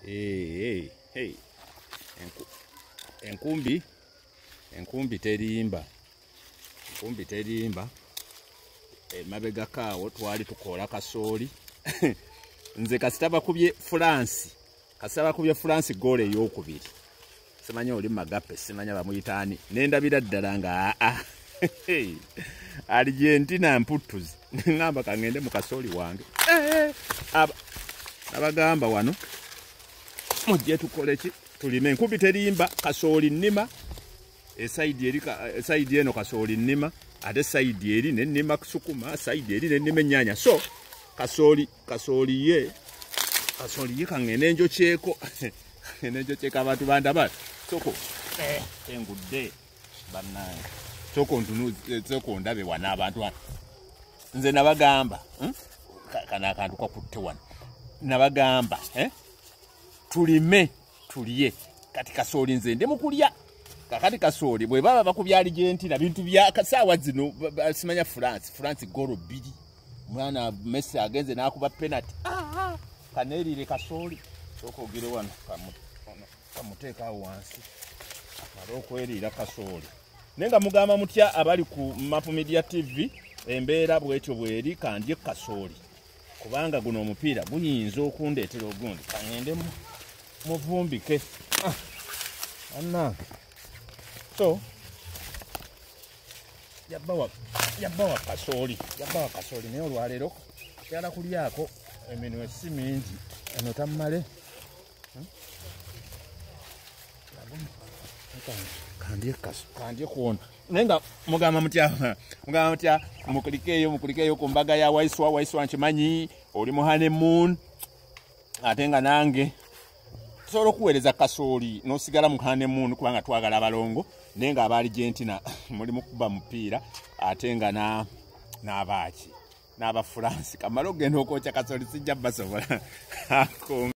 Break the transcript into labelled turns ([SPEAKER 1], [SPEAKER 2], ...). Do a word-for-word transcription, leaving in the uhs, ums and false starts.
[SPEAKER 1] Hey, hey. Enku, enkumbi. Enkumbi telimba. Enkumbi telimba. E, mabega kawo twali tukola kasooli. Nze kasitaba kubye France. Kasitaba kubye France gole ey'okubiri. Simanya oli magape, simanya bamuyitaani. Nendabira ddala nga a a. Argentina mputuzi. Ngamba kangende mu kasooli wange. Eh, aba abagamba wano. Mujje tukole ki? Tulime enkumbi telimba kasooli nnima. Esaidi eri esaidi eno kasooli nnima. Ate saidi eri nennima kusukuma, saidi eri nennima ennyanya. So kasooli kasooli ye kasooli ye kangende njo kyeko. Nenjo kyeka abantu bandaba. Soko eh engudde bannange. Soko ntunu soko ndabe wana abantu wana. Nze nabagamba, hm? Kana akantu kakutte wana. Nabagamba, eh? Tulime tuliye kati kasooli nze ndi mukulya. Kakati kasooli bwe baba bakubya Argentina bintu bya kasawa zino simanya France France goro bidi mwana Messi agenze nakuba penalty ah kanelire kasooli soko gire wano kamuteka wansi maroko erira kasooli nenga mugamba mutya abali ku Mapu Media T V embeera bwetyo bweri kandye kasooli kubanga guno omupiira gunyinza okundetera ogundi kangende mu muvumbike ah anna so yabawa yabawa kasooli yabawa kasooli naye olwaleero yala kulyako eminwe si mingi eno tammale kandye kaso kandye kuona nenga mugamba mutya mugamba mutya mukulikeyo mukulikeyo ku mbaga ya waiswa waiswa nkimanyi oli mu honeymoon ate nga nange solo kuweereza kasooli nosigala mu honeymoon kubanga twagala abalongo nenga aba Argentina muli mukuba mupiira ate nga na n'abaaki n'aba France kamalo gendo okwocha kasooli sijja basobola